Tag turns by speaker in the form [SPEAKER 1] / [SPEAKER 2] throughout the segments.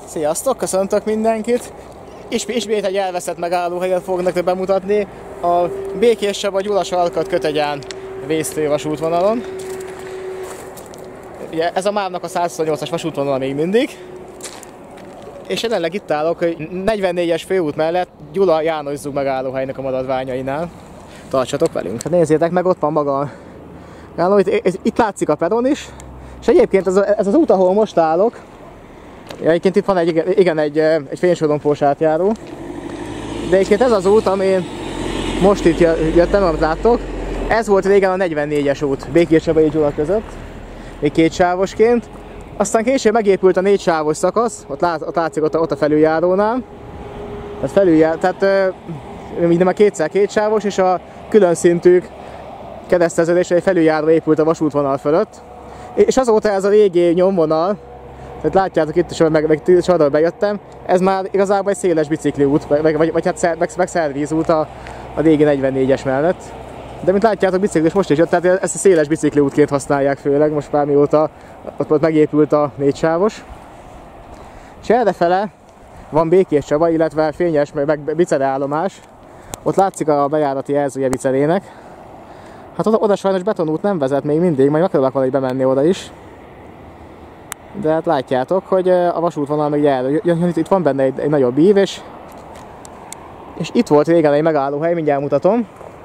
[SPEAKER 1] Sziasztok, köszöntök mindenkit! Ismét egy elveszett megállóhelyet fogok nektek bemutatni a Békés-Csaba Gyula-Salkat Kötegyán vésztő vasútvonalon. Ugye ez a MÁV-nak a 128-as vasútvonala még mindig. És jelenleg itt állok 44-es főút mellett Gyula János Zug megállóhelynek a maradványainál. Tartsatok velünk! Nézzétek meg, ott van maga a megálló. Itt látszik a peron is. És egyébként ez az út, ahol most állok, egyébként itt van egy fénysorompós átjáró. De egyébként ez az út, amin most itt jöttem, amit láttok, ez volt régen a 44-es út Békés-Csaba és Gyula között, még kétsávosként. Aztán később megépült a 4 sávos szakasz, ott látszik ott a felüljárónál. Tehát minden már kétszer-két sávos, és a külön szintű kereszteződésre egy felüljáró épült a vasútvonal fölött. És azóta ez a régi nyomvonal, tehát látjátok itt is, meg sorról bejöttem, ez már igazából egy széles bicikliút, vagy hát meg szervízút a régi 44-es mellett. De mint látjátok, biciklis most is jött, tehát ezt a széles bicikliútként használják főleg, most már mióta ott megépült a 4 sávos. És errefele van Békés-Csaba, illetve fényes, meg biceleállomás. Ott látszik a bejárati jelzője bicelének. Hát oda sajnos betonút nem vezet még mindig, majd megpróbálok valahogy bemenni oda is. De hát látjátok, hogy a vasútvonal meg itt van benne egy nagyobb ív, és itt volt régen egy megállóhely, mindjárt mutatom.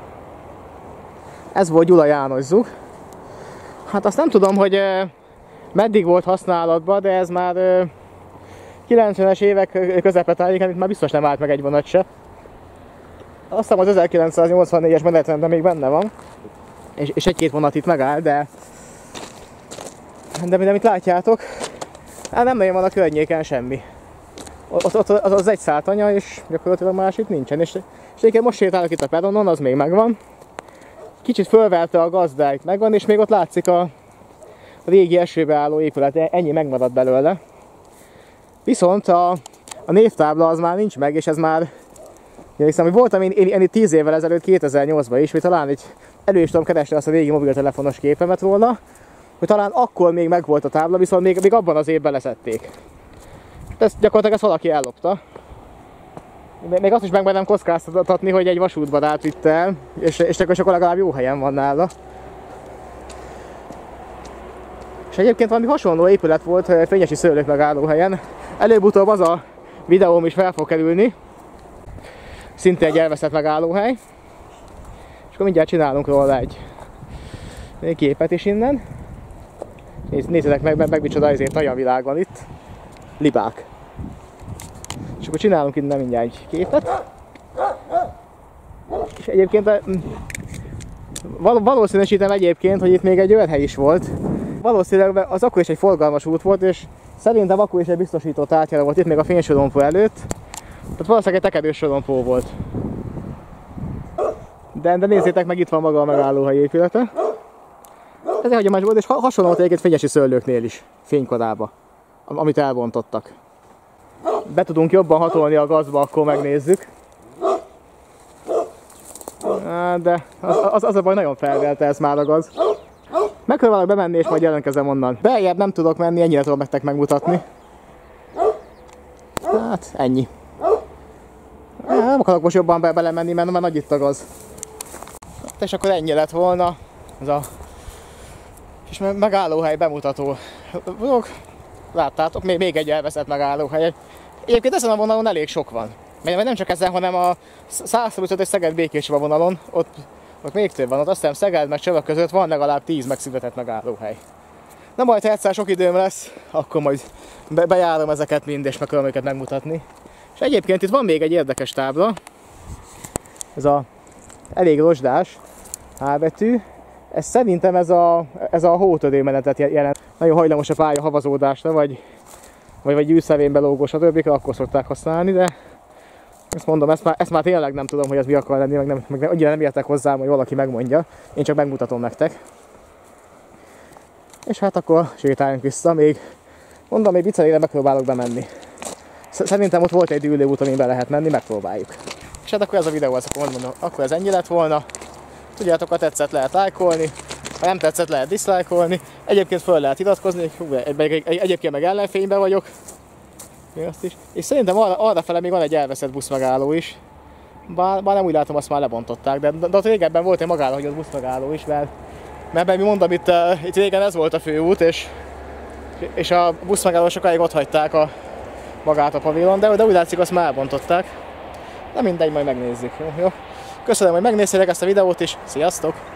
[SPEAKER 1] Ez volt Gyula János Zug. Hát azt nem tudom, hogy meddig volt használatban, de ez már 90-es évek közepe tájéken, itt már biztos nem állt meg egy vonat se. Azt hiszem az 1984-es menetrendben még benne van, és egy-két vonat itt megáll, de mit látjátok, hát nem nagyon van a környéken semmi. Ott az egy száltanya, és gyakorlatilag más itt nincsen. És egyébként most sétálok itt a peronon, az még megvan. Kicsit fölverte a gazda, itt megvan, és még ott látszik a régi esőbe álló épület, ennyi megmaradt belőle. Viszont a névtábla az már nincs meg, és ez már... Hiszem, hogy voltam én itt 10 évvel ezelőtt, 2008-ban is, hogy talán elő is tudom keresni azt a régi mobiltelefonos képemet róla, hogy talán akkor még megvolt a tábla, viszont még abban az évben leszették. Gyakorlatilag ezt valaki ellopta. Még azt is megmerem kockáztatni, hogy egy vasútban átvitte el, és akkor legalább jó helyen van nála. És egyébként valami hasonló épület volt Fényesi Szőlők megállóhelyen. Előbb-utóbb az a videóm is fel fog kerülni. Szintén egy elveszett megállóhely. És akkor mindjárt csinálunk róla egy képet is innen. Nézzétek meg micsoda ezért a világ van itt. Libák. És akkor csinálunk innen mindjárt egy képet. És egyébként valószínűsítem egyébként, hogy itt még egy olyan hely is volt. Valószínűleg az akkor is egy forgalmas út volt, és szerintem akkor is egy biztosított átjáró volt itt még a fénysorompó előtt. Tehát valószínűleg egy tekerős sorompó volt. De nézzétek meg, itt van maga a megállóhely épülete. Ez egy hagyományos volt, és hasonló volt egyébként Fényesi Szőlőknél is, fénykorába, amit elbontottak. Be tudunk jobban hatolni a gazba, akkor megnézzük. De az a baj, nagyon felvelte ez már a gaz. Megpróbálok bemenni, és majd jelentkezem onnan. Beljebb nem tudok menni, ennyire tudom nektek megmutatni. Hát, ennyi. Nem akarok most jobban belemenni, mert már nagy itt a gaz. És akkor ennyi lett volna ez a kis megállóhely bemutató vlog. Láttátok, még egy elveszett megállóhely. Egyébként ezen a vonalon elég sok van. Mert nem csak ezen, hanem a 125-ös Szeged-Békés-Csaba vonalon, ott még több van. Ott azt hiszem Szeged meg Csaba között van legalább 10 megszületett megállóhely. Na majd, ha egyszer sok időm lesz, akkor majd bejárom ezeket mind, és megpróbálom őket megmutatni. És egyébként itt van még egy érdekes tábla. Ez a elég rozsdás A betű. Ez szerintem ez a hótörőmenetet jelent. Nagyon hajlamos a pálya havazódásra, vagy gyűjszevénybe lógó, stb. Akkor szokták használni, de ezt mondom, ezt már tényleg nem tudom, hogy ez mi akar lenni, meg annyira nem értek hozzá, hogy valaki megmondja. Én csak megmutatom nektek. És hát akkor sétáljunk vissza, még bicelére megpróbálok bemenni. Szerintem ott volt egy dűlőút, amin be lehet menni, megpróbáljuk. És hát akkor ez a videó, akkor ez ennyi lett volna. Tudjátok, ha tetszett, lehet lájkolni, ha nem tetszett, lehet diszlájkolni. Egyébként föl lehet iratkozni, egyébként meg ellenfényben vagyok. Azt is. És szerintem arrafele még van egy elveszett buszmegálló is. Bár nem úgy látom, azt már lebontották, de ott régebben volt egy magálló buszmegálló is, mert mi mondom, itt régen ez volt a főút, és a buszmegálló sokáig ott hagyták magát a pavilon, de úgy látszik, azt már elbontották. Na mindegy, majd megnézzük. Jó? Köszönöm, hogy megnéztétek ezt a videót is, sziasztok!